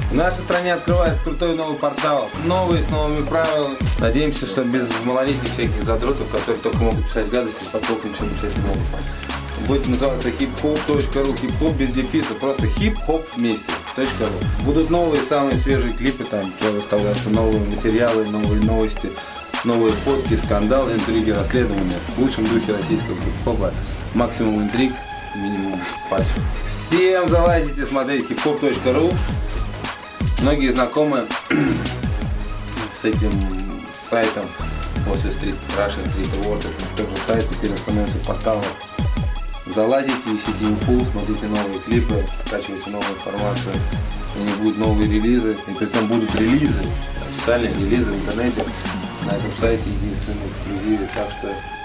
В нашей стране открывается крутой новый портал, новый, с новыми правилами. Надеемся, что без малолетних всяких задротов, которые только могут писать гадости, с потоком ничего писать не могут. Будет называться hiphop.ru, хип-хоп без дефиса, просто хип-хоп вместе.ру. Будут новые, самые свежие клипы, там выставляются новые материалы, новые новости, новые фотки, скандалы, интриги, расследования. В лучшем духе российского хип-хопа. Максимум интриг, минимум патч. Всем залазите смотреть hiphop.ru. Многие знакомы с этим сайтом после Russian Street Award. Это тот же сайт, теперь становится порталом. Залазите, ищите инфу, смотрите новые клипы, скачивайте новую информацию. У них будут новые релизы, и притом будут релизы, официальные релизы в интернете. На этом сайте единственный эксклюзив. Так что